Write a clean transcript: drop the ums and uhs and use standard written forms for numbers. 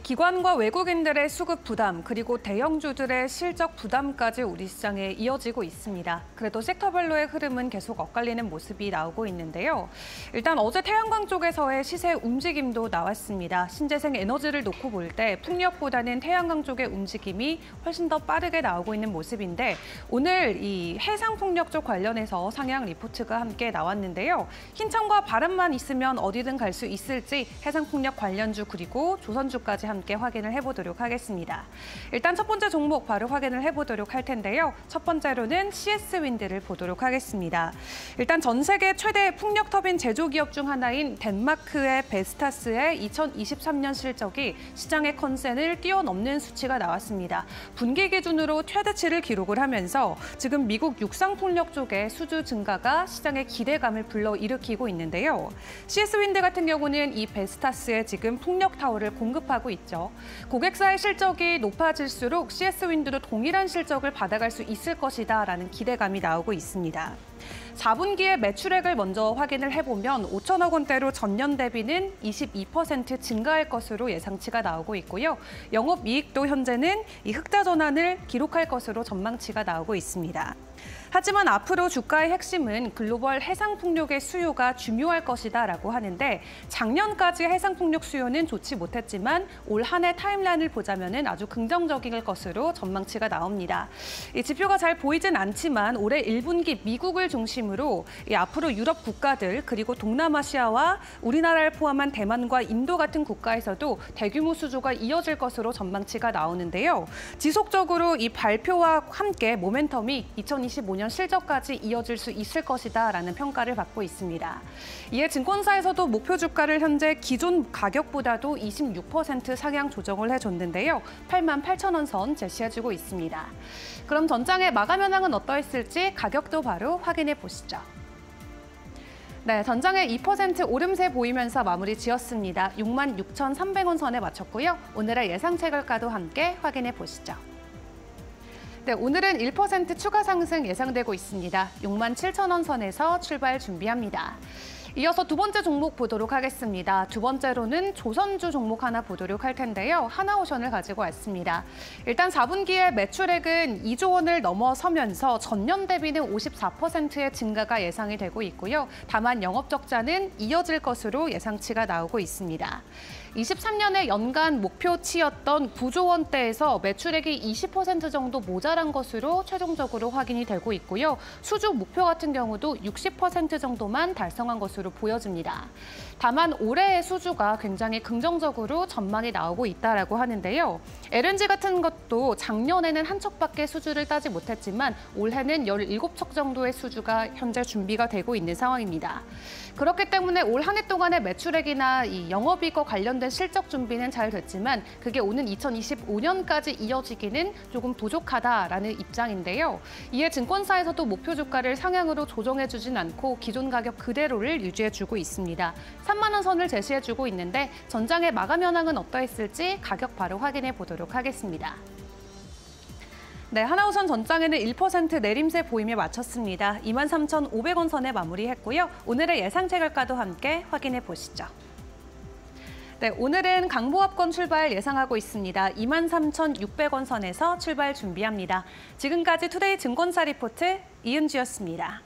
기관과 외국인들의 수급 부담, 그리고 대형주들의 실적 부담까지 우리 시장에 이어지고 있습니다. 그래도 섹터별로의 흐름은 계속 엇갈리는 모습이 나오고 있는데요. 일단 어제 태양광 쪽에서의 시세 움직임도 나왔습니다. 신재생 에너지를 놓고 볼 때 풍력보다는 태양광 쪽의 움직임이 훨씬 더 빠르게 나오고 있는 모습인데 오늘 이 해상풍력 쪽 관련해서 상향 리포트가 함께 나왔는데요. 흰천과 바람만 있으면 어디든 갈 수 있을지 해상풍력 관련주 그리고 조선주까지 함께 확인을 해보도록 하겠습니다. 일단 첫 번째 종목 바로 확인을 해보도록 할 텐데요. 첫 번째로는 CS윈드를 보도록 하겠습니다. 일단 전 세계 최대 풍력 터빈 제조기업 중 하나인 덴마크의 베스타스의 2023년 실적이 시장의 컨센을 뛰어넘는 수치가 나왔습니다. 분기 기준으로 최대치를 기록을 하면서 지금 미국 육상풍력 쪽의 수주 증가가 시장의 기대감을 불러일으키고 있는데요. CS윈드 같은 경우는 이 베스타스에 지금 풍력 타워를 공급하고 있죠. 고객사의 실적이 높아질수록 CS윈드도 동일한 실적을 받아갈 수 있을 것이다라는 기대감이 나오고 있습니다. 4분기의 매출액을 먼저 확인을 해보면 5천억 원대로 전년 대비는 22% 증가할 것으로 예상치가 나오고 있고요. 영업이익도 현재는 이 흑자 전환을 기록할 것으로 전망치가 나오고 있습니다. 하지만 앞으로 주가의 핵심은 글로벌 해상풍력의 수요가 중요할 것이다라고 하는데 작년까지 해상풍력 수요는 좋지 못했지만 올 한 해 타임라인을 보자면 아주 긍정적일 것으로 전망치가 나옵니다. 이 지표가 잘 보이진 않지만 올해 1분기 미국을 중심으로 앞으로 유럽 국가들 그리고 동남아시아와 우리나라를 포함한 대만과 인도 같은 국가에서도 대규모 수주가 이어질 것으로 전망치가 나오는데요. 지속적으로 이 발표와 함께 모멘텀이 2025년 실적까지 이어질 수 있을 것이다라는 평가를 받고 있습니다. 이에 증권사에서도 목표 주가를 현재 기존 가격보다도 26% 상향 조정을 해줬는데요. 88,000원 선 제시해주고 있습니다. 그럼 전장의 마감 현황은 어떠했을지 가격도 바로 확인해 보시죠. 네, 전장에 2% 오름세 보이면서 마무리 지었습니다. 66,300원 선에 마쳤고요. 오늘의 예상 체결가도 함께 확인해 보시죠. 네, 오늘은 1% 추가 상승 예상되고 있습니다. 67,000원 선에서 출발 준비합니다. 이어서 두 번째 종목 보도록 하겠습니다. 두 번째로는 조선주 종목 하나 보도록 할 텐데요. 하나오션을 가지고 왔습니다. 일단 4분기의 매출액은 2조 원을 넘어서면서 전년 대비는 54%의 증가가 예상이 되고 있고요. 다만 영업적자는 이어질 것으로 예상치가 나오고 있습니다. 23년의 연간 목표치였던 9조 원대에서 매출액이 20% 정도 모자란 것으로 최종적으로 확인이 되고 있고요. 수주 목표 같은 경우도 60% 정도만 달성한 것으로 보여집니다. 다만 올해의 수주가 굉장히 긍정적으로 전망이 나오고 있다라고 하는데요. LNG 같은 것도 작년에는 한 척밖에 수주를 따지 못했지만 올해는 17척 정도의 수주가 현재 준비가 되고 있는 상황입니다. 그렇기 때문에 올 한 해 동안의 매출액이나 이 영업이익과 관련된 실적 준비는 잘 됐지만 그게 오는 2025년까지 이어지기는 조금 부족하다라는 입장인데요. 이에 증권사에서도 목표 주가를 상향으로 조정해주진 않고 기존 가격 그대로를 유지해주고 있습니다. 3만 원 선을 제시해주고 있는데 전장의 마감 현황은 어떠했을지 가격 바로 확인해 보도록 하겠습니다. 네, 하나우선 전장에는 1% 내림세 보임에 마쳤습니다. 23,500원 선에 마무리했고요. 오늘의 예상 체결가도 함께 확인해 보시죠. 네, 오늘은 강보합권 출발 예상하고 있습니다. 23,600원 선에서 출발 준비합니다. 지금까지 투데이 증권사 리포트 이은주였습니다.